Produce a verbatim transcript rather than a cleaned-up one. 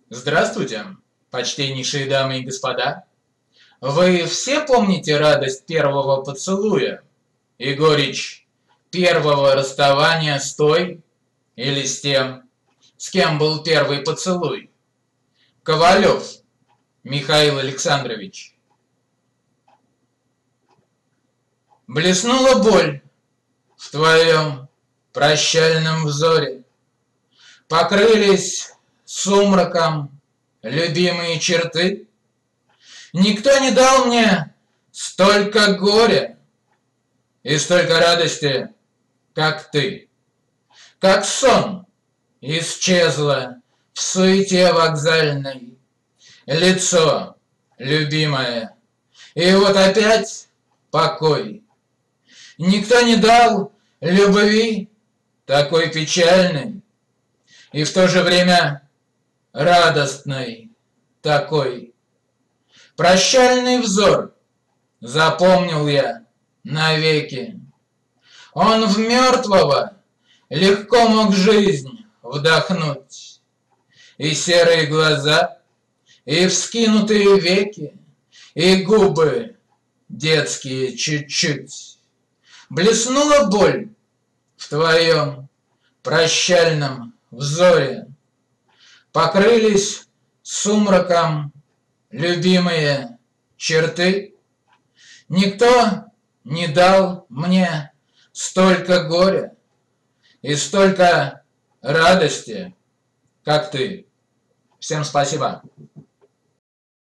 Здравствуйте, почтеннейшие дамы и господа. Вы все помните радость первого поцелуя и горечь первого расставания с той или с тем, с кем был первый поцелуй? Ковалев Михаил Александрович. Блеснула боль в твоем прощальном взоре, покрылись сумраком любимые черты. Никто не дал мне столько горя и столько радости, как ты. Как сон исчезло в суете вокзальной лицо любимое, и вот опять покой. Никто не дал любви такой печальной и в то же время радостной такой. Прощальный взор запомнил я навеки. Он в мертвого легко мог жизнь вдохнуть. И серые глаза, и вскинутые веки, и губы детские чуть-чуть. Блеснула боль в твоем прощальном взоре, покрылись сумраком любимые черты. Никто не дал мне столько горя и столько радости, как ты. Всем спасибо.